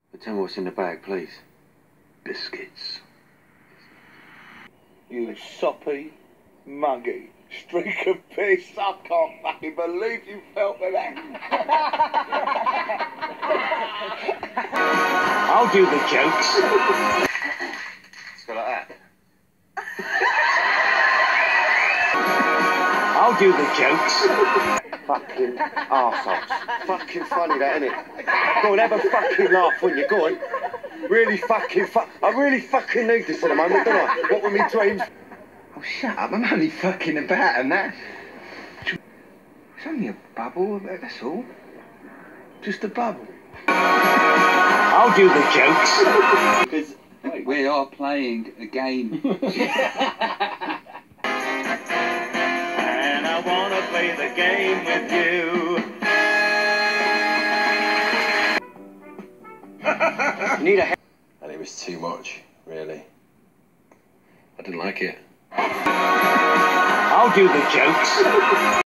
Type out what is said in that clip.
But tell me what's in the bag, please. Biscuits. You soppy, muggy streak of piss. I can't fucking believe you fell for that. I'll do the jokes. Let's go like that. I'll do the jokes. Fucking arseholes. Fucking funny that, innit? Go on, have a fucking laugh when you're going. Really fucking I really fucking need this at the moment, don't I? What with me dreams? Oh, shut up. I'm only fucking about and that. It's only a bubble, that's all. Just a bubble. I'll do the jokes. Because we are playing a game. And I wanna play the game with you. Need a And it was too much, really. I didn't like it. I'll do the jokes.